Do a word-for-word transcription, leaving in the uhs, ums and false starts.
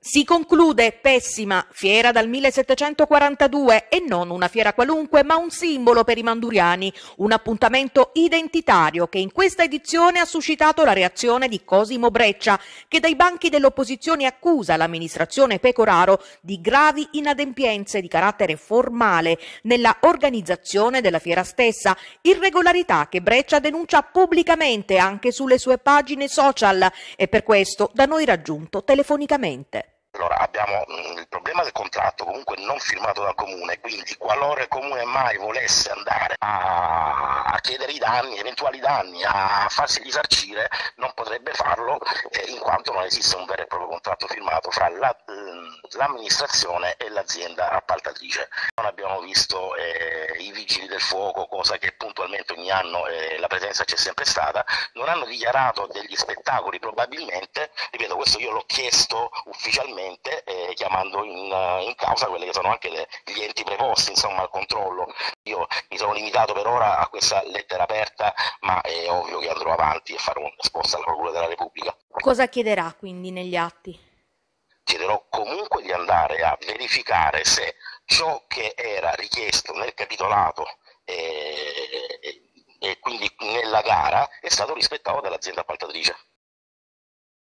Si conclude pessima fiera dal millesettecentoquarantadue e non una fiera qualunque, ma un simbolo per i manduriani, un appuntamento identitario che in questa edizione ha suscitato la reazione di Cosimo Breccia, che dai banchi dell'opposizione accusa l'amministrazione Pecoraro di gravi inadempienze di carattere formale nella organizzazione della fiera stessa, irregolarità che Breccia denuncia pubblicamente anche sulle sue pagine social e per questo da noi raggiunto telefonicamente. Allora, abbiamo mh, il problema del contratto comunque non firmato dal comune, quindi qualora il comune mai volesse andare a, a chiedere i danni, eventuali danni, a farsi risarcire, non potrebbe farlo eh, in quanto non esiste un vero e proprio contratto firmato fra la, l'amministrazione e l'azienda appaltatrice. Non abbiamo visto eh, i vigili del fuoco, cosa che puntualmente ogni anno eh, la presenza c'è sempre stata, non hanno dichiarato degli spettacoli probabilmente, ripeto questo io l'ho chiesto ufficialmente, Eh, chiamando in, in causa quelli che sono anche le, gli enti preposti insomma al controllo. Io mi sono limitato per ora a questa lettera aperta, ma è ovvio che andrò avanti e farò un esposto alla Procura della Repubblica. Cosa chiederà quindi negli atti? Chiederò comunque di andare a verificare se ciò che era richiesto nel capitolato e, e, e quindi nella gara è stato rispettato dall'azienda appaltatrice.